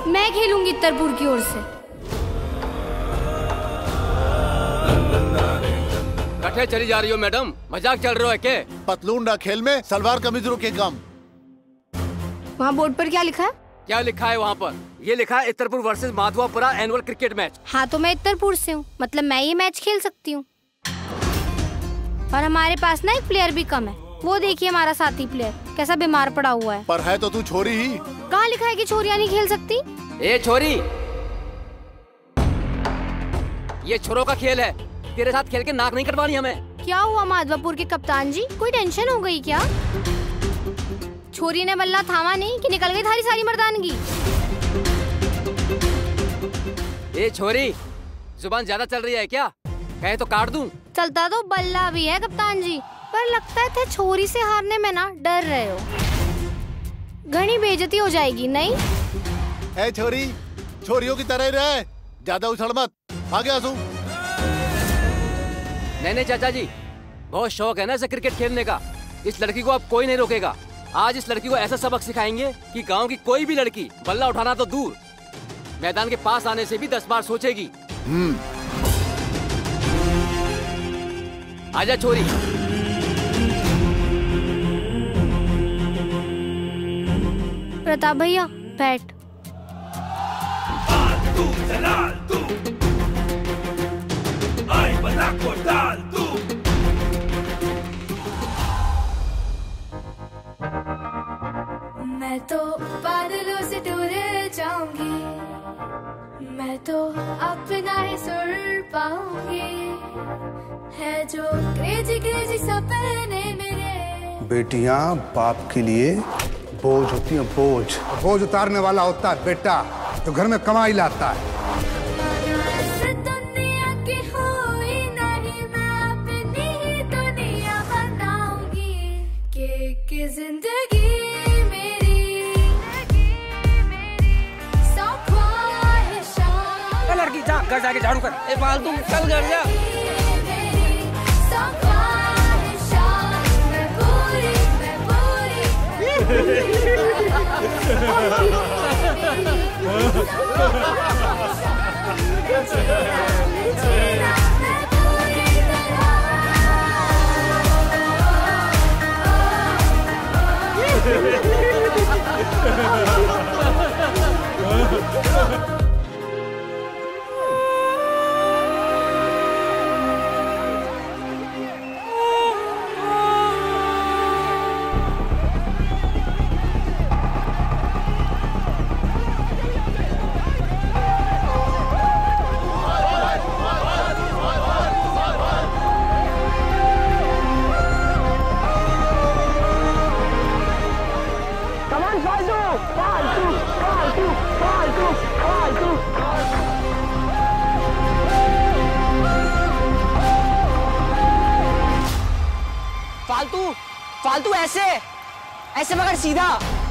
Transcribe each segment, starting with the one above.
मैं खेलूंगी इत्तरपुर की ओर से। कठे चली जा रही हो मैडम, मजाक चल रहा है क्या? पतलून ना खेल में सलवार कमीजों के कम। वहाँ बोर्ड पर क्या लिखा है? क्या लिखा है वहाँ पर? ये लिखा है Ittarpur versus Madhavapura annual cricket match. हाँ तो मैं इत्तरपुर से हूँ, मतलब मैं ये मैच खेल सकती हूँ। और हमारे पास ना एक प्लेयर भी कम है, वो देखिए हमारा साथी प्लेयर कैसा बीमार पड़ा हुआ है। पर है तो तू छोरी ही। कहाँ लिखा है कि छोरियां नहीं खेल सकती? ए छोरी, ये छोरों का खेल है, तेरे साथ खेल के नाक नहीं कटवानी हमें। क्या हुआ माधवापुर के कप्तान जी, कोई टेंशन हो गई क्या? छोरी ने बल्ला थामा नहीं कि निकल गई थारी सारी मर्दानगी। ए छोरी, जुबान ज्यादा चल रही है क्या? कहे तो काट दूं। चलता तो बल्ला भी है कप्तान जी, पर लगता है थे छोरी से हारने में ना डर रहे हो। घनी बेइज्जती हो जाएगी नहीं? ए छोरी, छोरियों की तरह ही रहे, ज्यादा उछल मत। आगे आसू। नहीं चाचा जी, बहुत शौक है ना इसे क्रिकेट खेलने का। इस लड़की को अब कोई नहीं रोकेगा। आज इस लड़की को ऐसा सबक सिखाएंगे कि गांव की कोई भी लड़की बल्ला उठाना तो दूर, मैदान के पास आने से भी 10 बार सोचेगी। आजा छोरी। प्रताप भैया बैठ। मैं तो बादलों से दूर जाऊंगी, मैं तो अपना ही सुर पाऊंगी, है जो क्रेजी क्रेजी सपने मेरे। बेटियां बाप के लिए बोझ होती हैं, बोझ। बोझ उतारने वाला होता है बेटा, तो घर में कमाई लाता है। दुनिया की हुई नहीं, मैं अपनी ही दुनिया बनाऊंगी, कि जिंदगी लड़की जा घर जाके झाड़ू कर। ए फालतू चल घर जा। फालतू ऐसे मगर सीधा।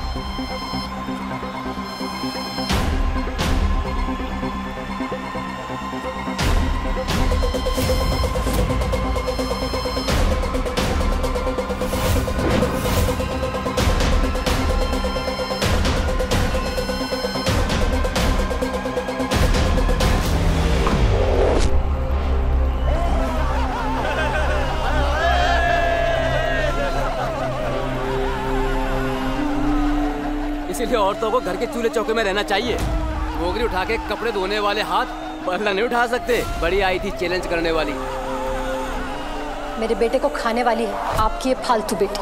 इसीलिए औरतों को घर के चूल्हे चौके में रहना चाहिए। मोगरी उठा के कपड़े धोने वाले हाथ बल्ला नहीं उठा सकते। बड़ी आई थी चैलेंज करने वाली। मेरे बेटे को खाने वाली है आपकी ये फालतू बेटी।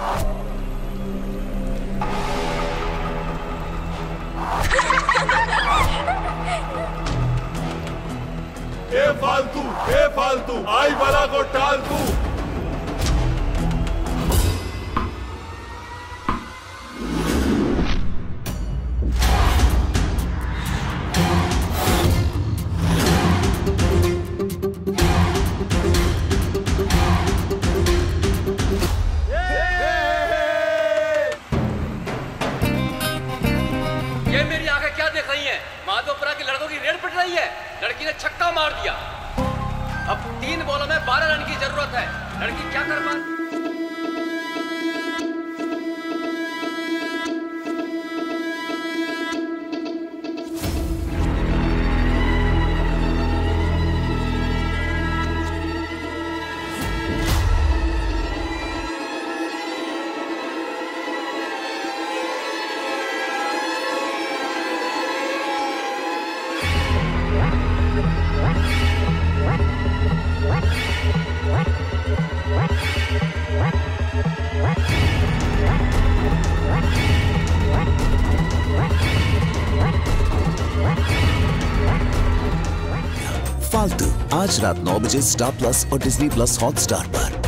ए फालतू आई बला को टाल तू। माधोपुरा के लड़कों की रेड पिट रही है। लड़की ने छक्का मार दिया। अब 3 बॉलों में 12 रन की जरूरत है। लड़की क्या कर पाती? आज रात 9 बजे स्टार प्लस और डिज्नी प्लस हॉटस्टार पर।